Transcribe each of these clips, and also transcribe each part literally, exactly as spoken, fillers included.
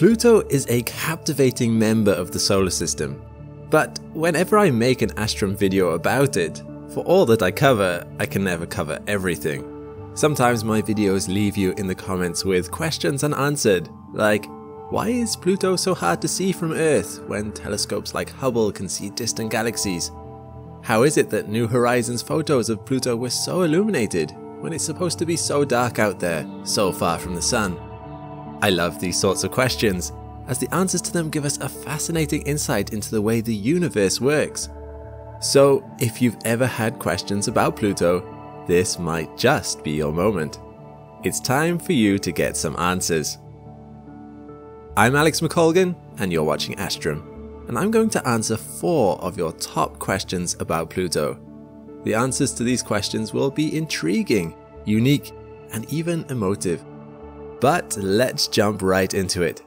Pluto is a captivating member of the solar system, but whenever I make an Astrum video about it, for all that I cover, I can never cover everything. Sometimes my videos leave you in the comments with questions unanswered, like, why is Pluto so hard to see from Earth when telescopes like Hubble can see distant galaxies? How is it that New Horizons photos of Pluto were so illuminated when it's supposed to be so dark out there, so far from the sun? I love these sorts of questions, as the answers to them give us a fascinating insight into the way the universe works. So if you've ever had questions about Pluto, this might just be your moment. It's time for you to get some answers. I'm Alex McColgan, and you're watching Astrum, and I'm going to answer four of your top questions about Pluto. The answers to these questions will be intriguing, unique, and even emotive. But let's jump right into it.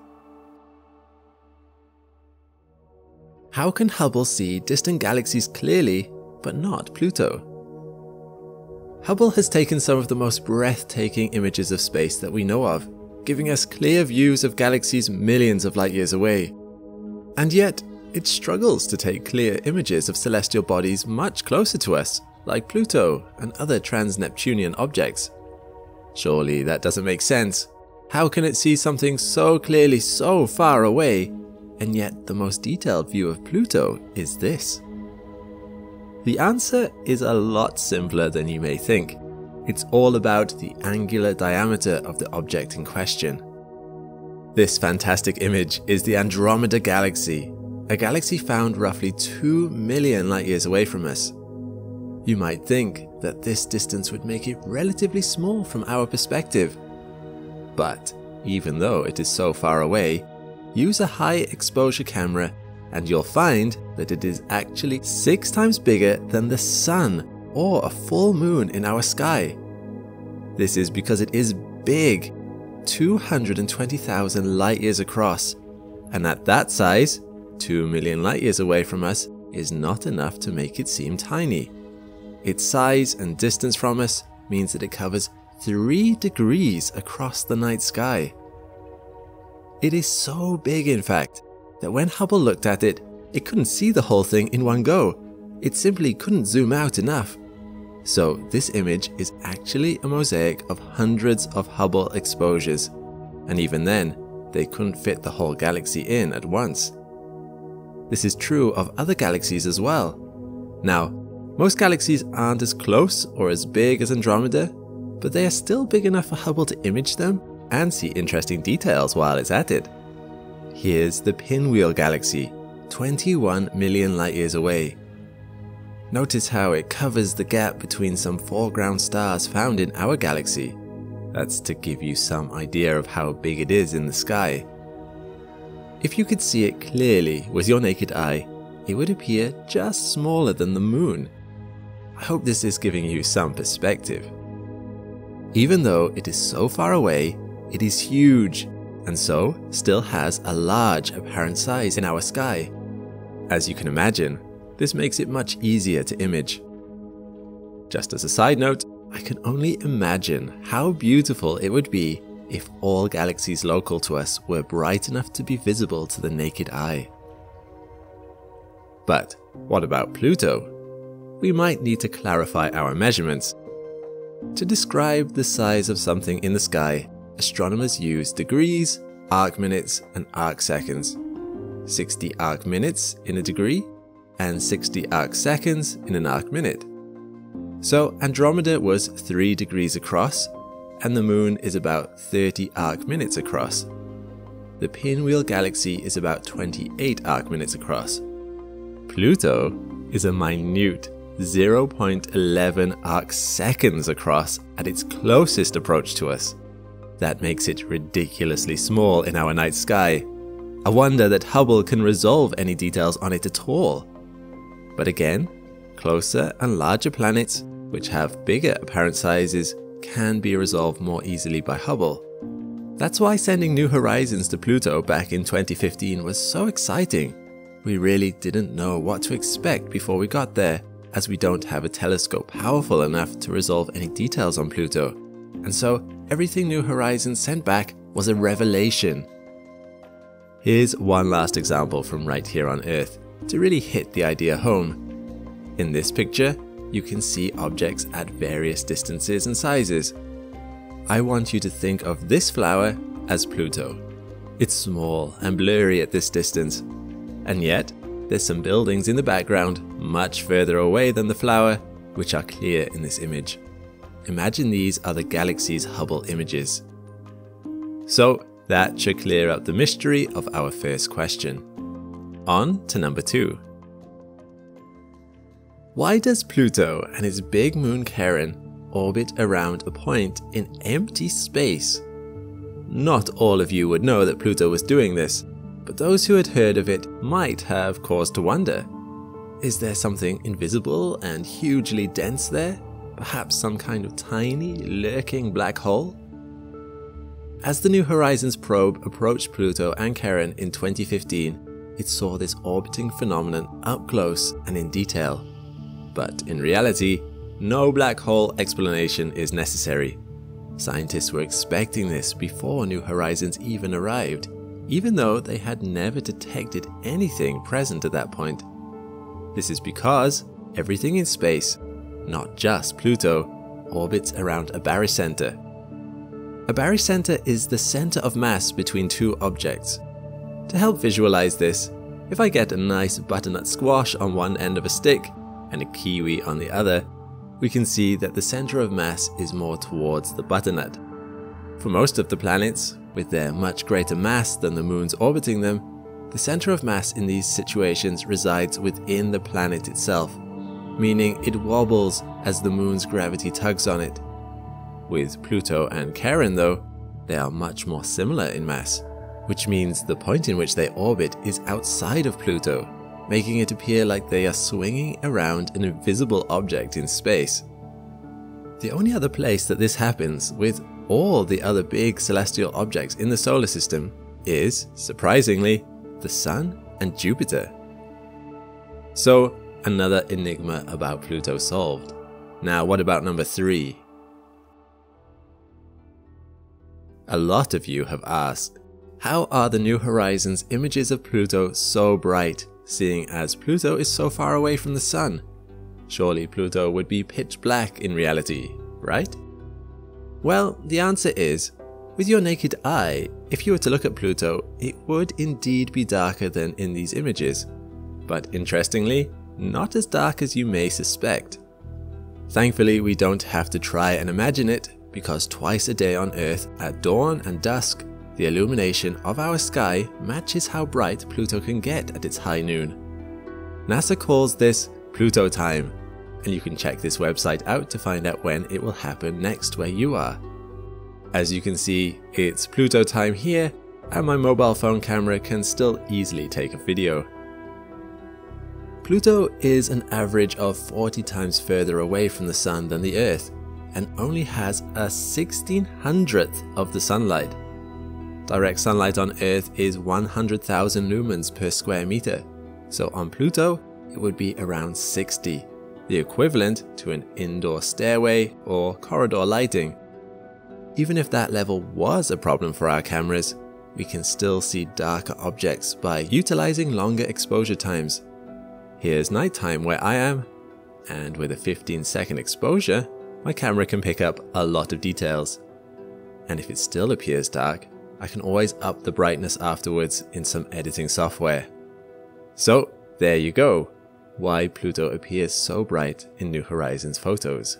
How can Hubble see distant galaxies clearly, but not Pluto? Hubble has taken some of the most breathtaking images of space that we know of, giving us clear views of galaxies millions of light years away. And yet, it struggles to take clear images of celestial bodies much closer to us, like Pluto and other trans-Neptunian objects. Surely that doesn't make sense. How can it see something so clearly so far away, and yet the most detailed view of Pluto is this? The answer is a lot simpler than you may think. It's all about the angular diameter of the object in question. This fantastic image is the Andromeda Galaxy, a galaxy found roughly two million light years away from us. You might think that this distance would make it relatively small from our perspective. But even though it is so far away, use a high exposure camera and you'll find that it is actually six times bigger than the sun or a full moon in our sky. This is because it is big, two hundred twenty thousand light years across, and at that size, two million light years away from us is not enough to make it seem tiny. Its size and distance from us means that it covers three degrees across the night sky. It is so big, in fact, that when Hubble looked at it, it couldn't see the whole thing in one go. It simply couldn't zoom out enough. So this image is actually a mosaic of hundreds of Hubble exposures, and even then, they couldn't fit the whole galaxy in at once. This is true of other galaxies as well. Now, most galaxies aren't as close or as big as Andromeda, but they are still big enough for Hubble to image them and see interesting details while it's at it. Here's the Pinwheel Galaxy, twenty-one million light years away. Notice how it covers the gap between some foreground stars found in our galaxy. That's to give you some idea of how big it is in the sky. If you could see it clearly with your naked eye, it would appear just smaller than the moon. I hope this is giving you some perspective. Even though it is so far away, it is huge, and so still has a large apparent size in our sky. As you can imagine, this makes it much easier to image. Just as a side note, I can only imagine how beautiful it would be if all galaxies local to us were bright enough to be visible to the naked eye. But what about Pluto? We might need to clarify our measurements. To describe the size of something in the sky, astronomers use degrees, arc minutes, and arc seconds. sixty arc minutes in a degree, and sixty arc seconds in an arc minute. So Andromeda was three degrees across, and the moon is about thirty arc minutes across. The Pinwheel Galaxy is about twenty-eight arc minutes across. Pluto is a minute zero point one one arc seconds across at its closest approach to us. That makes it ridiculously small in our night sky. A wonder that Hubble can resolve any details on it at all. But again, closer and larger planets, which have bigger apparent sizes, can be resolved more easily by Hubble. That's why sending New Horizons to Pluto back in twenty fifteen was so exciting. We really didn't know what to expect before we got there, as we don't have a telescope powerful enough to resolve any details on Pluto. And so everything New Horizons sent back was a revelation. Here's one last example from right here on Earth to really hit the idea home. In this picture, you can see objects at various distances and sizes. I want you to think of this flower as Pluto. It's small and blurry at this distance, and yet there's some buildings in the background much further away than the flower, which are clear in this image. Imagine these are the galaxy's Hubble images. So that should clear up the mystery of our first question. On to number two. Why does Pluto and its big moon Charon orbit around a point in empty space? Not all of you would know that Pluto was doing this, but those who had heard of it might have cause to wonder. Is there something invisible and hugely dense there? Perhaps some kind of tiny, lurking black hole? As the New Horizons probe approached Pluto and Charon in twenty fifteen, it saw this orbiting phenomenon up close and in detail. But in reality, no black hole explanation is necessary. Scientists were expecting this before New Horizons even arrived, even though they had never detected anything present at that point. This is because everything in space, not just Pluto, orbits around a barycenter. A barycenter is the center of mass between two objects. To help visualize this, if I get a nice butternut squash on one end of a stick and a kiwi on the other, we can see that the center of mass is more towards the butternut. For most of the planets, with their much greater mass than the moons orbiting them, the center of mass in these situations resides within the planet itself, meaning it wobbles as the moon's gravity tugs on it. With Pluto and Charon though, they are much more similar in mass, which means the point in which they orbit is outside of Pluto, making it appear like they are swinging around an invisible object in space. The only other place that this happens with all the other big celestial objects in the solar system is, surprisingly, the Sun and Jupiter. So, another enigma about Pluto solved. Now, what about number three? A lot of you have asked, how are the New Horizons images of Pluto so bright, seeing as Pluto is so far away from the Sun? Surely Pluto would be pitch black in reality, right? Well, the answer is, with your naked eye, if you were to look at Pluto, it would indeed be darker than in these images. But interestingly, not as dark as you may suspect. Thankfully, we don't have to try and imagine it, because twice a day on Earth, at dawn and dusk, the illumination of our sky matches how bright Pluto can get at its high noon. NASA calls this Pluto time, and you can check this website out to find out when it will happen next where you are. As you can see, it's Pluto time here, and my mobile phone camera can still easily take a video. Pluto is an average of forty times further away from the Sun than the Earth, and only has a sixteen hundredth of the sunlight. Direct sunlight on Earth is one hundred thousand lumens per square meter, so on Pluto it would be around sixty, the equivalent to an indoor stairway or corridor lighting. Even if that level was a problem for our cameras, we can still see darker objects by utilizing longer exposure times. Here's nighttime where I am, and with a fifteen second exposure, my camera can pick up a lot of details. And if it still appears dark, I can always up the brightness afterwards in some editing software. So there you go, why Pluto appears so bright in New Horizons photos.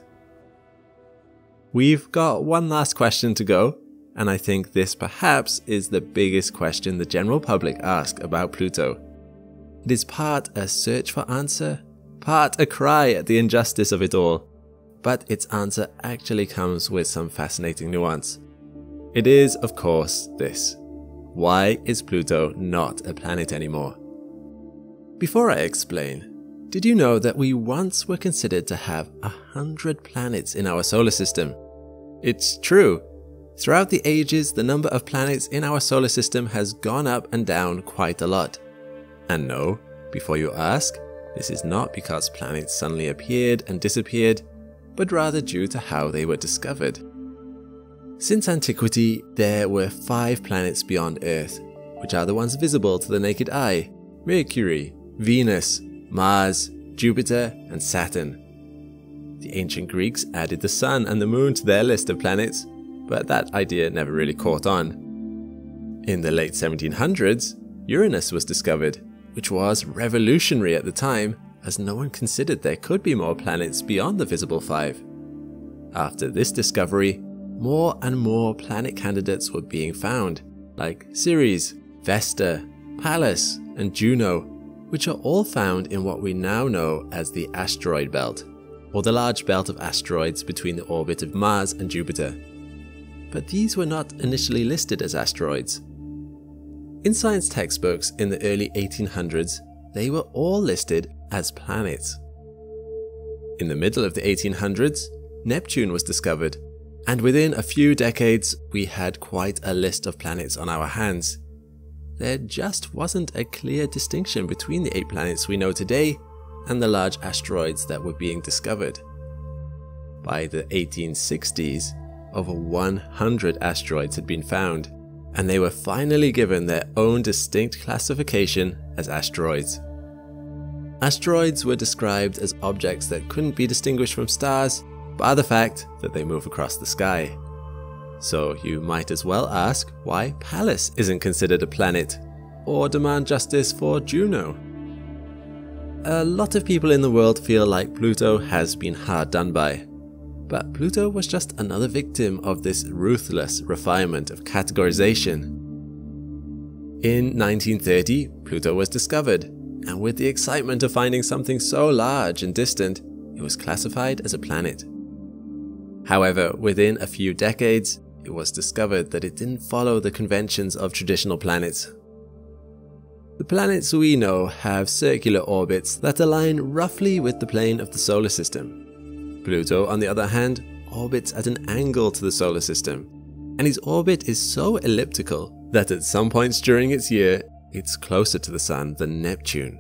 We've got one last question to go, and I think this perhaps is the biggest question the general public ask about Pluto. It is part a search for answer, part a cry at the injustice of it all, but its answer actually comes with some fascinating nuance. It is, of course, this. Why is Pluto not a planet anymore? Before I explain, did you know that we once were considered to have a hundred planets in our solar system? It's true. Throughout the ages, the number of planets in our solar system has gone up and down quite a lot. And no, before you ask, this is not because planets suddenly appeared and disappeared, but rather due to how they were discovered. Since antiquity, there were five planets beyond Earth, which are the ones visible to the naked eye: Mercury, Venus, Mars, Jupiter, and Saturn. The ancient Greeks added the Sun and the Moon to their list of planets, but that idea never really caught on. In the late seventeen hundreds, Uranus was discovered, which was revolutionary at the time, as no one considered there could be more planets beyond the visible five. After this discovery, more and more planet candidates were being found, like Ceres, Vesta, Pallas, and Juno, which are all found in what we now know as the asteroid belt, or the large belt of asteroids between the orbit of Mars and Jupiter. But these were not initially listed as asteroids. In science textbooks in the early eighteen hundreds, they were all listed as planets. In the middle of the eighteen hundreds, Neptune was discovered, and within a few decades we had quite a list of planets on our hands. There just wasn't a clear distinction between the eight planets we know today and the large asteroids that were being discovered. By the eighteen sixties, over one hundred asteroids had been found, and they were finally given their own distinct classification as asteroids. Asteroids were described as objects that couldn't be distinguished from stars by the fact that they move across the sky. So you might as well ask why Pallas isn't considered a planet, or demand justice for Juno. A lot of people in the world feel like Pluto has been hard done by, but Pluto was just another victim of this ruthless refinement of categorization. In nineteen thirty, Pluto was discovered, and with the excitement of finding something so large and distant, it was classified as a planet. However, within a few decades, it was discovered that it didn't follow the conventions of traditional planets. The planets we know have circular orbits that align roughly with the plane of the solar system. Pluto, on the other hand, orbits at an angle to the solar system, and its orbit is so elliptical that at some points during its year, it's closer to the Sun than Neptune.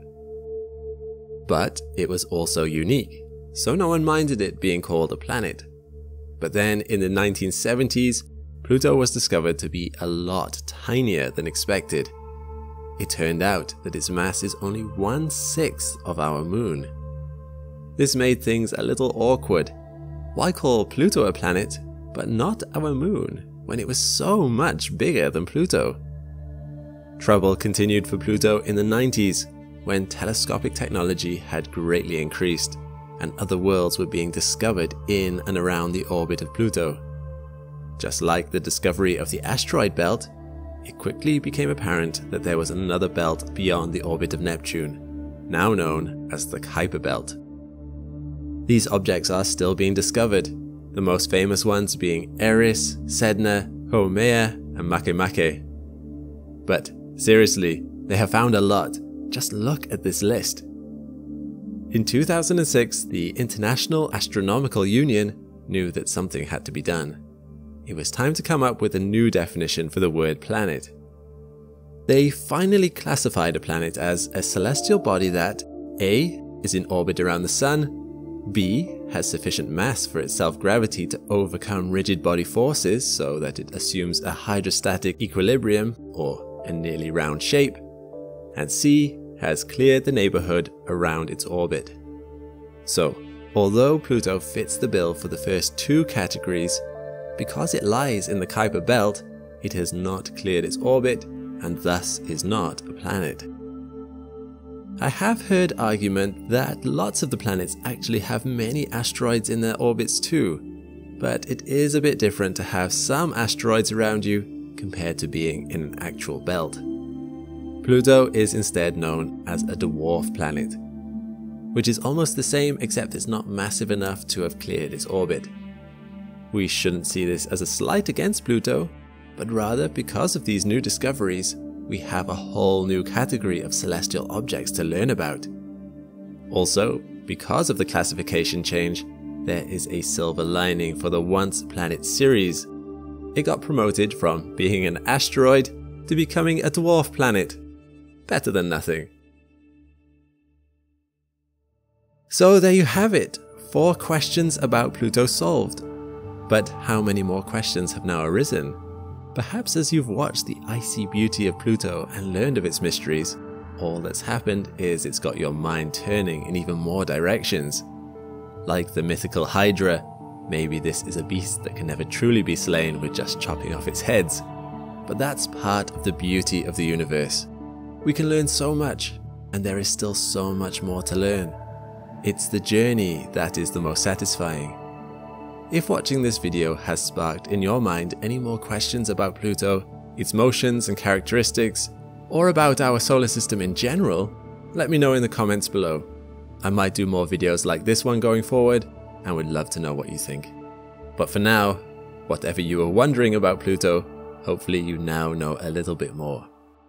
But it was also unique, so no one minded it being called a planet. But then in the nineteen seventies, Pluto was discovered to be a lot tinier than expected. It turned out that its mass is only one-sixth of our moon. This made things a little awkward. Why call Pluto a planet, but not our moon, when it was so much bigger than Pluto? Trouble continued for Pluto in the nineties, when telescopic technology had greatly increased, and other worlds were being discovered in and around the orbit of Pluto. Just like the discovery of the asteroid belt, it quickly became apparent that there was another belt beyond the orbit of Neptune, now known as the Kuiper belt. These objects are still being discovered, the most famous ones being Eris, Sedna, Haumea, and Makemake. But seriously, they have found a lot. Just look at this list. In two thousand six, the International Astronomical Union knew that something had to be done. It was time to come up with a new definition for the word planet. They finally classified a planet as a celestial body that A. is in orbit around the Sun, B. has sufficient mass for its self-gravity to overcome rigid body forces so that it assumes a hydrostatic equilibrium or a nearly round shape, and C. has cleared the neighborhood around its orbit. So, although Pluto fits the bill for the first two categories, because it lies in the Kuiper belt, it has not cleared its orbit and thus is not a planet. I have heard argument that lots of the planets actually have many asteroids in their orbits too, but it is a bit different to have some asteroids around you compared to being in an actual belt. Pluto is instead known as a dwarf planet, which is almost the same except it's not massive enough to have cleared its orbit. We shouldn't see this as a slight against Pluto, but rather because of these new discoveries, we have a whole new category of celestial objects to learn about. Also, because of the classification change, there is a silver lining for the once planet Ceres. It got promoted from being an asteroid to becoming a dwarf planet. Better than nothing. So there you have it, four questions about Pluto solved. But how many more questions have now arisen? Perhaps as you've watched the icy beauty of Pluto and learned of its mysteries, all that's happened is it's got your mind turning in even more directions. Like the mythical Hydra, maybe this is a beast that can never truly be slain with just chopping off its heads. But that's part of the beauty of the universe. We can learn so much, and there is still so much more to learn. It's the journey that is the most satisfying. If watching this video has sparked in your mind any more questions about Pluto, its motions and characteristics, or about our solar system in general, let me know in the comments below. I might do more videos like this one going forward, and would love to know what you think. But for now, whatever you were wondering about Pluto, hopefully you now know a little bit more.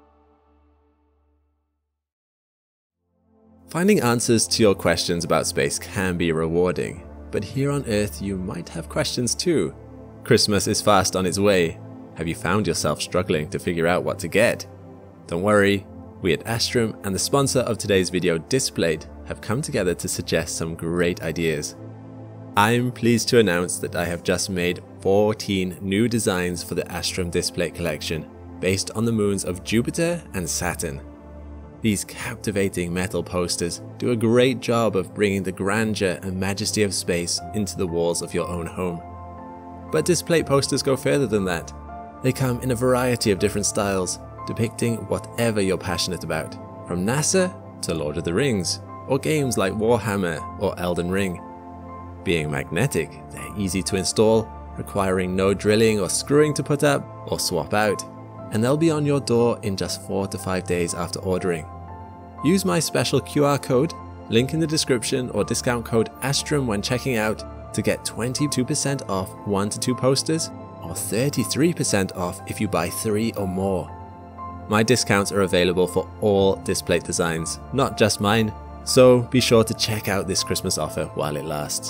Finding answers to your questions about space can be rewarding, but here on Earth you might have questions too. Christmas is fast on its way. Have you found yourself struggling to figure out what to get? Don't worry, we at Astrum and the sponsor of today's video, Displayed, have come together to suggest some great ideas. I'm pleased to announce that I have just made fourteen new designs for the Astrum Display collection, based on the moons of Jupiter and Saturn. These captivating metal posters do a great job of bringing the grandeur and majesty of space into the walls of your own home. But display posters go further than that. They come in a variety of different styles, depicting whatever you're passionate about, from NASA to Lord of the Rings, or games like Warhammer or Elden Ring. Being magnetic, they're easy to install, requiring no drilling or screwing to put up or swap out, and they'll be on your door in just four to five days after ordering. Use my special Q R code, link in the description, or discount code Astrum when checking out to get twenty-two percent off one to two posters, or thirty-three percent off if you buy three or more. My discounts are available for all display designs, not just mine, so be sure to check out this Christmas offer while it lasts.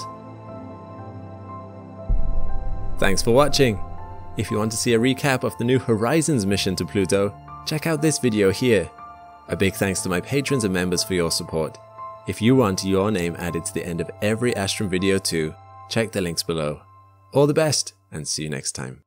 Thanks for watching. If you want to see a recap of the New Horizons mission to Pluto, check out this video here. A big thanks to my patrons and members for your support. If you want your name added to the end of every Astrum video too, check the links below. All the best, and see you next time.